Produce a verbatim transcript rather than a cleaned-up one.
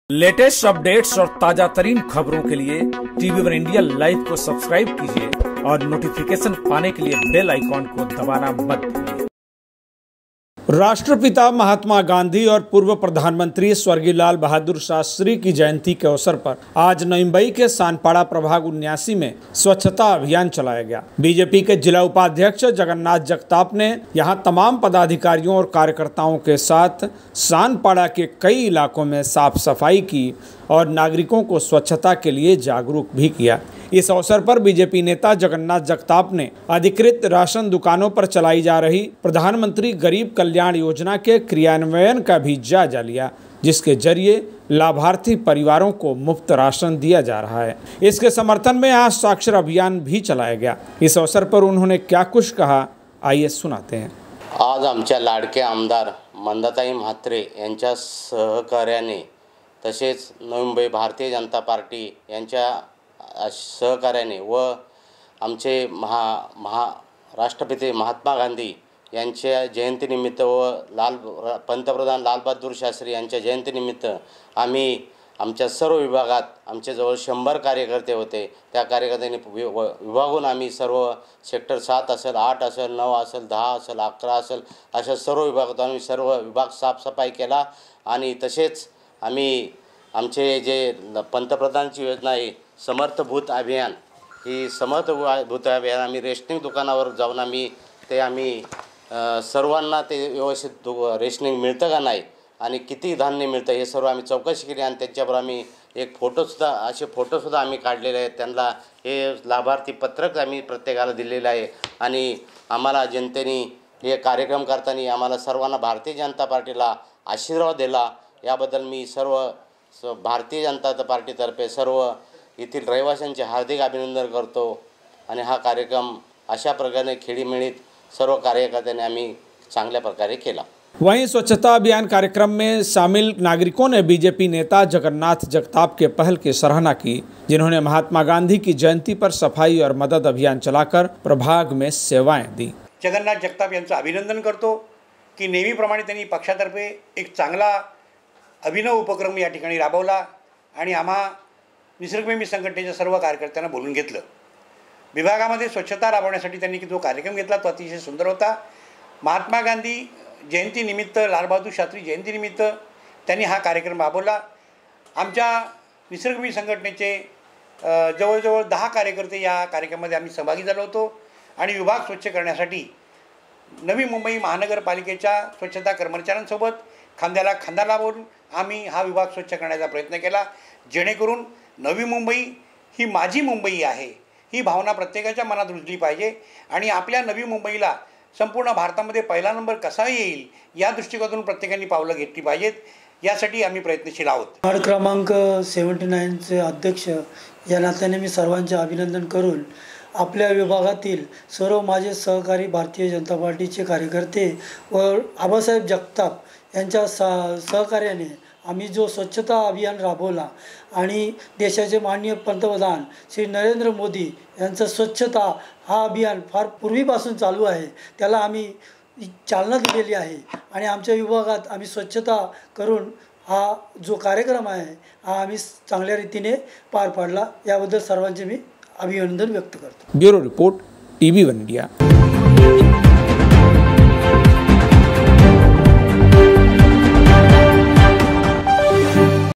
Latest updates और ताजा तरीन खबरों के लिए टीवी वन इंडिया लाइव को सब्सक्राइब कीजिए और नोटिफिकेशन पाने के लिए बेल आइकॉन को दबाना मत भूलिए। राष्ट्रपिता महात्मा गांधी और पूर्व प्रधानमंत्री स्वर्गीय लाल बहादुर शास्त्री की जयंती के अवसर पर आज नई मुंबई के सानपाड़ा प्रभाग उन्यासी में स्वच्छता अभियान चलाया गया। बीजेपी के जिला उपाध्यक्ष जगन्नाथ जगताप ने यहां तमाम पदाधिकारियों और कार्यकर्ताओं के साथ सानपाड़ा के कई इलाकों में साफ सफाई की और नागरिकों को स्वच्छता के लिए जागरूक भी किया। इस अवसर पर बीजेपी नेता जगन्नाथ जगताप ने अधिकृत राशन दुकानों पर चलाई जा रही प्रधानमंत्री गरीब कल्याण योजना के क्रियान्वयन का भी जायजा लिया, जिसके जरिए लाभार्थी परिवारों को मुफ्त राशन दिया जा रहा है। इसके समर्थन में आज साक्षर अभियान भी चलाया गया। इस अवसर पर उन्होंने क्या कुछ कहा, आइए सुनाते हैं। आज आमच्या लाडके आमदार मंदाताई म्हात्रे यांच्या सहकार्याने तसेच नवी मुंबई भारतीय जनता पार्टी यांच्या सहकार्याने व आमचे महा महा राष्ट्रपिता महात्मा गांधी यांच्या जयंतीनिमित्त व लाल पंतप्रधान लालबहादूर शास्त्री यांच्या जयंतीनिमित्त आम्ही आमच्या सर्व विभागात आमचे जवळ शंभर कार्यकर्ते होते। त्या कार्यकर्त्यांनी विभागून आम्ही सर्व सेक्टर सात असेल, आठ असेल, नऊ असेल, दहा असेल, अकरा असेल अशा सर्व विभागात आम्ही सर्व विभाग साफसफाई केला। आणि तसेच आम्ही आमचे जे पंतप्रधानची योजना आहे समर्थभूत अभियान, ही समर्थभूत अभियान आम्ही रेशनिंग दुकानावर जाऊन आम्ही ते आम्ही सर्वांना ते व्यवस्थित रेशनिंग मिळतं का नाही आणि किती धान्य मिळतं हे सर्व आम्ही चौकशी केली आणि त्याच्यावर आम्ही एक फोटोसुद्धा असे फोटोसुद्धा आम्ही काढलेले आहेत। त्यांना हे लाभार्थी पत्रक आम्ही प्रत्येकाला दिलेलं आहे आणि आम्हाला जनतेने हे कार्यक्रम करताना आम्हाला सर्वांना भारतीय जनता पार्टीला आशीर्वाद दिला, याबद्दल मी सर्व भारतीय जनता पार्टीतर्फे सर्व येथील रहिवाशांचे हार्दिक अभिनंदन करतो। आणि हा कार्यक्रम अशा प्रकारे खेळीमेळीत सर्व कार्यकर्त्यांनी आम्ही चांगल्या प्रकारे केला। वहीं स्वच्छता अभियान कार्यक्रम में शामिल नागरिकों ने बीजेपी नेता जगन्नाथ जगताप के पहल की सराहना की, जिन्होंने महात्मा गांधी की जयंती पर सफाई और मदद अभियान चलाकर प्रभाग में सेवाएं दी। जगन्नाथ जगताप यांचं अभिनंदन करतो की नेहमीप्रमाणे त्यांनी पक्षातर्फे एक चांगला अभिनव उपक्रम या ठिकाणी राबवला आणि आम्हा निसर्गप्रेमी संघटनेच्या सर्व कार्यकर्त्यांना बोलून घेतलं। विभागामध्ये स्वच्छता राबवण्यासाठी त्यांनी जो कार्यक्रम घेतला तो अतिशय सुंदर होता। महात्मा गांधी जयंतीनिमित्त, लालबहादूर शास्त्री जयंतीनिमित्त त्यांनी हा कार्यक्रम राबवला। आमच्या निसर्गप्रेमी संघटनेचे जवळजवळ दहा कार्यकर्ते या कार्यक्रमामध्ये आम्ही सहभागी झालो होतो आणि विभाग स्वच्छ करण्यासाठी नवी मुंबई महानगरपालिकेच्या स्वच्छता कर्मचाऱ्यांसोबत खांद्याला खांदा लावून आम्ही हा विभाग स्वच्छ करण्याचा प्रयत्न केला, जेणेकरून नवी मुंबई ही माझी मुंबई आहे ही भावना प्रत्येकाच्या मनात रुजली पाहिजे आणि आपल्या नवी मुंबईला संपूर्ण भारतामध्ये पहिला नंबर कसा येईल या दृष्टिकोनातून प्रत्येकाने पावलं घेतली पाहिजेत। यासाठी आम्ही प्रयत्नशील आहोत। वार्ड क्रमांक सेव्हन्टी नाईनचे अध्यक्ष या नात्याने मी सर्वांचे अभिनंदन करून आपल्या विभागातील सर्व माझे सहकारी भारतीय जनता पार्टीचे कार्यकर्ते व आबासाहेब जगताप यांच्या सहकार्याने आम्ही जो स्वच्छता अभियान राबवला आणि देशाचे माननीय पंतप्रधान श्री नरेंद्र मोदी यांचं स्वच्छता हा अभियान फार पूर्वीपासून चालू आहे, त्याला आम्ही चालना दिलेली आहे आणि आमच्या विभागात आम्ही स्वच्छता करून हा जो कार्यक्रम आहे हा आम्ही चांगल्या रीतीने पार पाडला। याबद्दल सर्वांचे मी अभिनंदन व्यक्त करतो। Bureau report TV one India.